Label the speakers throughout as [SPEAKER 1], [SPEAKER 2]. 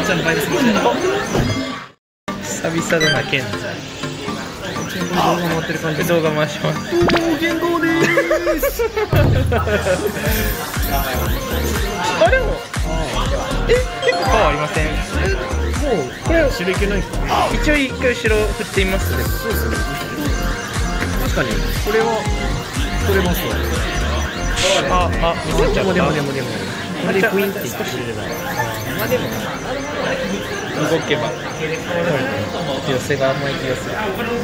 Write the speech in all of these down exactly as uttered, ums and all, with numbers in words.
[SPEAKER 1] ちゃんバイブス久
[SPEAKER 2] 々だな、ケンちゃん。
[SPEAKER 1] 動画回ってる感じ。
[SPEAKER 2] 動画回します。
[SPEAKER 1] おー、健康でーす。
[SPEAKER 2] あ、でもえ、結構パワーありません？
[SPEAKER 1] もうこれ白いけないか。
[SPEAKER 2] 一応一回後ろ振ってみます。
[SPEAKER 1] そうですね。確かにこれは取れますわ。
[SPEAKER 2] あ、あ、見せちゃった。
[SPEAKER 1] でもでもでもあれクイーンって言ってくれれば。まあでも
[SPEAKER 2] 動けば寄せが甘い気がする。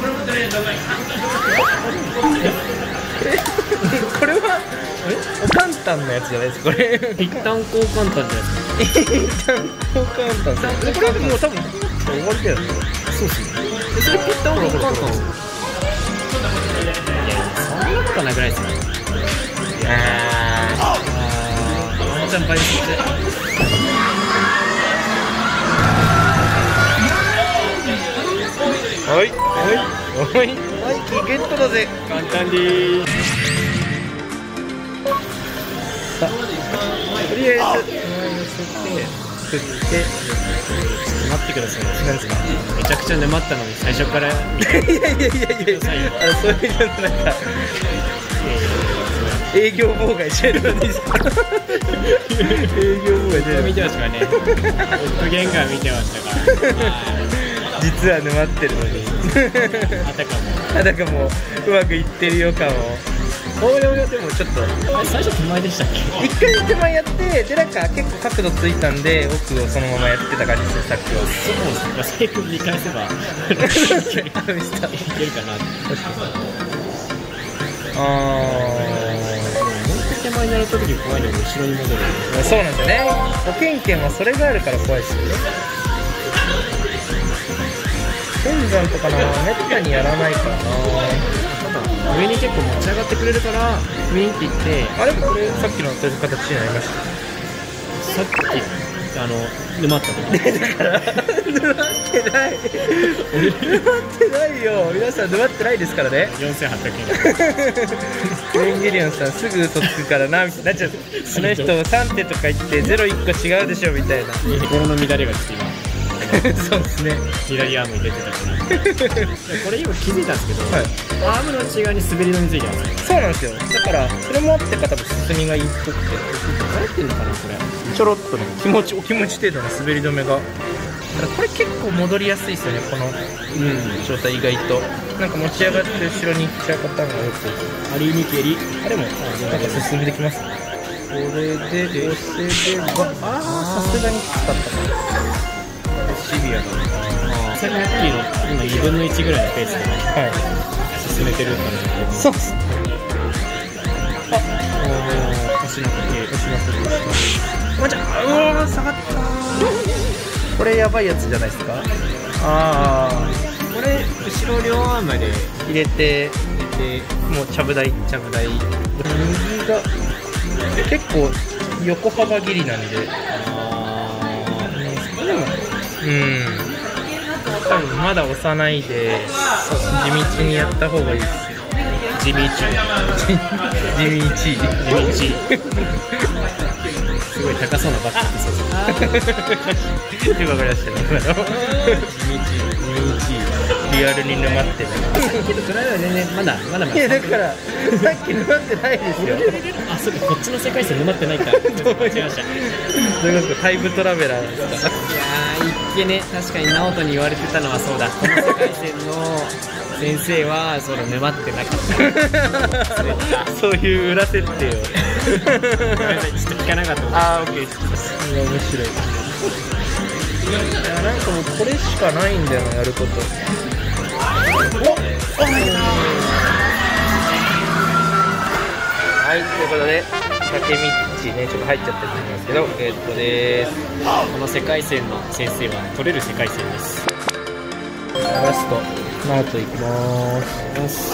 [SPEAKER 2] これはおかんたんのやつじゃないですか。これ
[SPEAKER 1] 一旦交換単じゃないですか。
[SPEAKER 2] 一旦交換たん。これはもう多分終わりだよね。
[SPEAKER 1] そうですね。それ一旦交換単です。いやいや、そんなことないぐらいですよ。
[SPEAKER 2] ああ、
[SPEAKER 1] ワンちゃんバイブス
[SPEAKER 2] はいはいはいはい、キーゲットだぜ。
[SPEAKER 1] 簡単でーす。
[SPEAKER 2] さあ、とりあえず振って振って
[SPEAKER 1] 待ってください。
[SPEAKER 2] なんですか。
[SPEAKER 1] めちゃくちゃ沼ったのに最初から。いやい
[SPEAKER 2] いやいやいやいや、あのそういうのなんか営業妨害してるのですか。営業妨害してる。
[SPEAKER 1] 見てましたからね。オップゲンガー見てましたから。
[SPEAKER 2] 実は沼ってるのに。
[SPEAKER 1] あたかも。
[SPEAKER 2] あたかもうまくいってるよ感を。これをでもちょっと
[SPEAKER 1] 最初手前でしたっけ？
[SPEAKER 2] 一回手前やってでなんか結構角度ついたんで奥をそのままやってた感じですね、さっきは。
[SPEAKER 1] そうですね。最後見返せばいけるかな。
[SPEAKER 2] ああ。
[SPEAKER 1] 手前になるときに怖いのに後ろに戻る。
[SPEAKER 2] そうなんですよね。保険券はそれがあるから怖いですよね。天山とかな、めったにやらないからな。
[SPEAKER 1] 上に結構持ち上がってくれるからウィンっていって、
[SPEAKER 2] あれこれさっきのという形になりました。
[SPEAKER 1] さっきあの沼った時
[SPEAKER 2] だから沼ってない沼ってないよ。皆さん沼ってないですからね。
[SPEAKER 1] よんせんはっぴゃくえん。
[SPEAKER 2] エンゲリオンさんすぐ嘘つくからなみたいになっちゃう。あの人さん手とか言ってゼロいっこ違うでしょみたいな。
[SPEAKER 1] 心の乱れがちょっと今
[SPEAKER 2] そうですね。
[SPEAKER 1] 左アームに出てたからこれ今気づいたんですけど、はい、アームの内側に滑り止めついてますね。
[SPEAKER 2] そうなんですよ。だからそれもあってか多分進みがいいっぽくて
[SPEAKER 1] 流行ってんのかなこれ。
[SPEAKER 2] ちょろっとね、気持ちお気持ち程度の滑り止めが。だからこれ結構戻りやすいですよね、この、うん、状態。意外となんか持ち上がって後ろに行っちゃうパターンがよく
[SPEAKER 1] ありにけり。
[SPEAKER 2] あれもなんか進んできますね。これで押せれば、ああさすがにきつかったかな。シビアだね。
[SPEAKER 1] さっきの今にぶんのいちぐらいのペースで、はい、進めてる感じで。
[SPEAKER 2] そうっすね。あ、
[SPEAKER 1] 押しなくて
[SPEAKER 2] 押しなくてまちゃん、うわー下がったー。これやばいやつじゃないですか。ああ、
[SPEAKER 1] これ後ろ両アームで
[SPEAKER 2] 入れて
[SPEAKER 1] 入れて
[SPEAKER 2] もうちゃぶ台ちゃぶ台。右が結構横幅切りなんで、うん、多分まだ押さないで地道にやった方がいいですよ。
[SPEAKER 1] 地道地
[SPEAKER 2] 道地道
[SPEAKER 1] すごい高そうなバッグってそう
[SPEAKER 2] そうよくわかりましたね。今の地道リアルに沼ってる。
[SPEAKER 1] けどそれは全然まだまだまだ。
[SPEAKER 2] いやだからさっき沼ってないですよ。
[SPEAKER 1] あ、そうか、こっちの世界線沼ってないか。間違えました。
[SPEAKER 2] どういうことタイムトラベラーですか。
[SPEAKER 1] いやー、いっけね、確かに直人に言われてたのはそうだ。この世界線の先生はその沼ってなかった。
[SPEAKER 2] そういう裏設定を。
[SPEAKER 1] ちょっと聞かなかった。
[SPEAKER 2] あー、オッケー。それが面白い。いやなんかもうこれしかないんだよな、やること。おっ、はい、ということで竹道ね、ちょっと入っちゃったりしますけど、ゲットでーす。
[SPEAKER 1] この世界線の先生は取れる世界線です。
[SPEAKER 2] ラストナートいきまーす。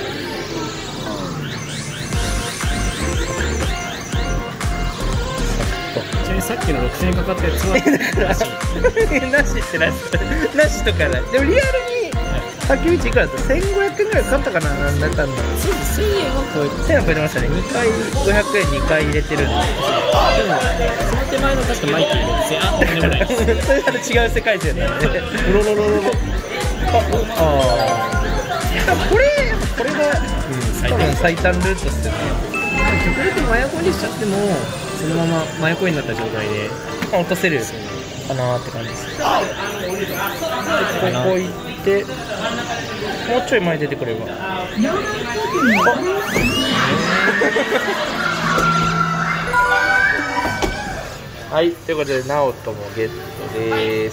[SPEAKER 1] ちなみにさっきのろくせんえんかかったやつはなし。
[SPEAKER 2] なしってなしなしとかない。でもリアルにさっき道いくらだった？せんごひゃくえんぐらいかかったかな。なんだったんだ。
[SPEAKER 1] そうです、せんえんは超えて、
[SPEAKER 2] せんえん超えてましたね。にかいごひゃくえんにかい入れてるんで。
[SPEAKER 1] あでもその手前の確かマイクのせあとんでもないです。
[SPEAKER 2] それあの違う世界線なんで。
[SPEAKER 1] ロロロロロ
[SPEAKER 2] ああこれこれが多分最短ルートっすよね。
[SPEAKER 1] 極力マヤコイにしちゃってもそのままマヤコイになった状態で
[SPEAKER 2] 落とせるかなーって感じです。ここ行ってもうちょい前出てくれば。はい、ということでナオトもゲットです。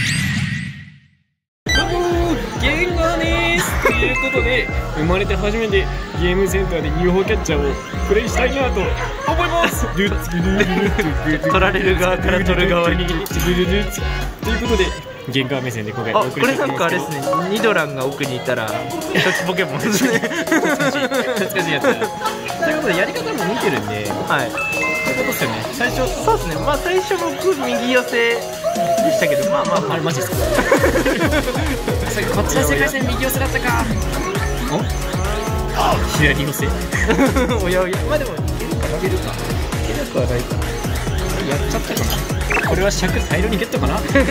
[SPEAKER 1] ゲンガーですということで、生まれて初めてゲームセンターで ユーフォー キャッチャーをプレイしたいなと思います。
[SPEAKER 2] 取られる側から取る側に
[SPEAKER 1] ということで、ゲンガー目線で今回お
[SPEAKER 2] あ、これ
[SPEAKER 1] 送りして
[SPEAKER 2] なんかあれですね、ニドランが奥にいたら一つポケモンですね。
[SPEAKER 1] 懐かしい懐かしいやつだ。ということで、やり方も見てるんで、
[SPEAKER 2] はい、
[SPEAKER 1] そういうことですよね。最初、
[SPEAKER 2] そうですね、まあ最初僕右寄せでしたけど、まあまあまあ
[SPEAKER 1] あれマジですか。こっちの世界線右寄せだったか。お左寄せ
[SPEAKER 2] おやおや、まあでもいけるかな。いけるかいけなくはないかな。
[SPEAKER 1] やっちゃったかな。これは尺大量にゲットかな。よんかい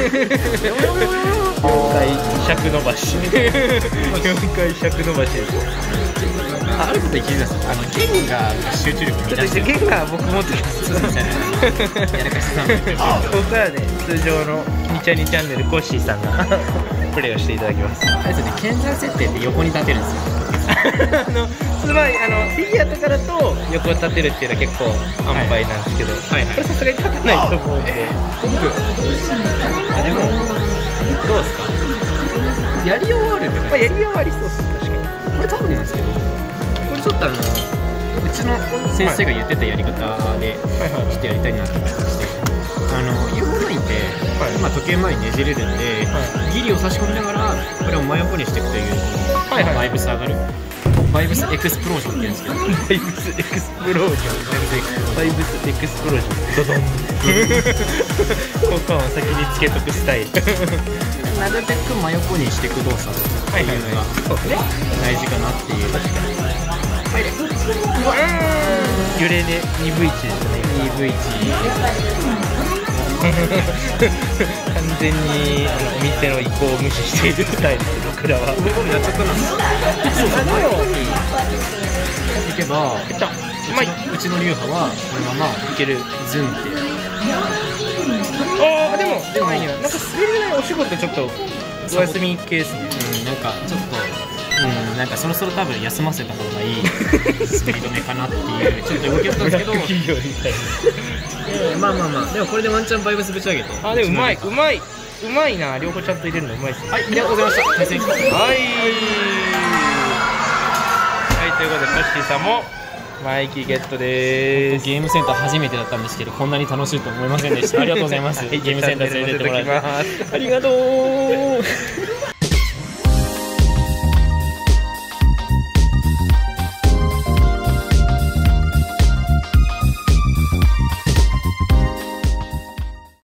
[SPEAKER 2] 尺伸ばしよんかい尺伸ばしです。
[SPEAKER 1] あることに気づきます。あのゲンガーが集中力
[SPEAKER 2] ちょっとゲンガー僕持ってます。
[SPEAKER 1] そうですね。やらかしさん。
[SPEAKER 2] ここからね、通常のニチャニチャンネルコッシーさんがプレイをしていただきます。
[SPEAKER 1] あれですね、剣山設定って横に立てるんですよ。
[SPEAKER 2] あのつまりあのフィギュアとかだと横立てるっていうのは結構安牌なんですけど、
[SPEAKER 1] はいはい、
[SPEAKER 2] これさすがに立てないと思うんで、
[SPEAKER 1] あでもどうですか。やり終わるんで、
[SPEAKER 2] まあ、やり終わりそうです。確かに
[SPEAKER 1] これ多分なんですけど、これちょっとあのうちの先生が言ってたやり方でちょっとやりたいなと思いまして、あの ユーフォー ラインって、はい、今時計前にねじれるんで、はい、ギリを差し込みながらこれを真横にしていくという、はいはい、バイブス上がるバイブスエクスプロージョンって言うんですけど、
[SPEAKER 2] バイブスエクスプロージョンバイブスエクスプロージョンドドン効果音先につけとくスタイル。
[SPEAKER 1] なるべく真横にしていく動作っていうのが大事かなっていう。はい、
[SPEAKER 2] 揺れね にブイいち ですね。
[SPEAKER 1] にブイいち
[SPEAKER 2] 完全にあのお店の意向を無視しているスタイルです。僕らは
[SPEAKER 1] やっちゃったな。そうそう、前に行けばうちの流派はこのままいける。ズンって。
[SPEAKER 2] ああでもでもいいよ。なんか滑りないお仕事ちょっとお休み系ですね。
[SPEAKER 1] うん、なんかちょっとうん、なんかそろそろ多分休ませた方がいいスピード目かなっていうちょっと動きだったんですけど、
[SPEAKER 2] 企業みたい
[SPEAKER 1] えー、まあまあまあ、でもこれでワンチャンバイブスぶち上げて、
[SPEAKER 2] あでもうまいうまいうまいな。両方ちゃんと入れるのうまいっすね。
[SPEAKER 1] はい、ありがとうございました。対戦はいはい、
[SPEAKER 2] ということでコッシーさんもマイキーゲットでーす。
[SPEAKER 1] ゲームセンター初めてだったんですけど、こんなに楽しいと思いませんでした。ありがとうございます。ゲームセンター連れてってもらってありがとう。